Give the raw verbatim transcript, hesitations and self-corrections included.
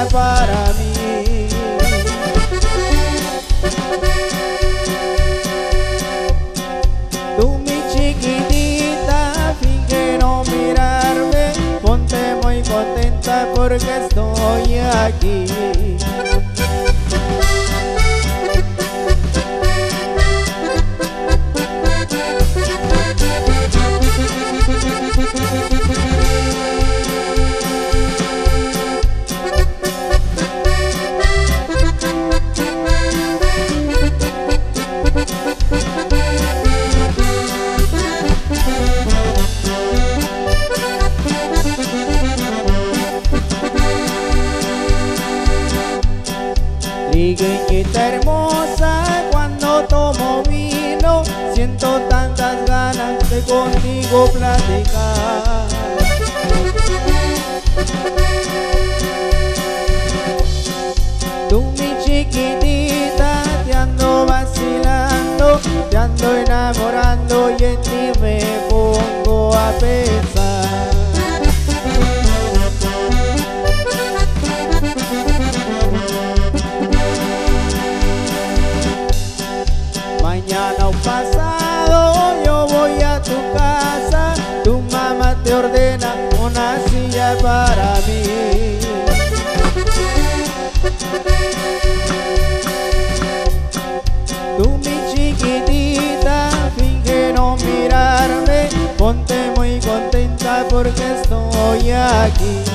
para mí. Tú mi chiquitita, finge no mirarme, ponte muy contenta porque estoy aquí. Trigueñita hermosa, cuando tomo vino, siento tantas ganas de contigo platicar. Tú mi chiquitita, te ando vacilando, te ando enamorando y en ti me pongo a pensar. Mañana o pasado yo voy a tu casa, tu mamá te ordena una silla para mí. Tú mi chiquitita, finge no mirarme, ponte muy contenta porque estoy aquí.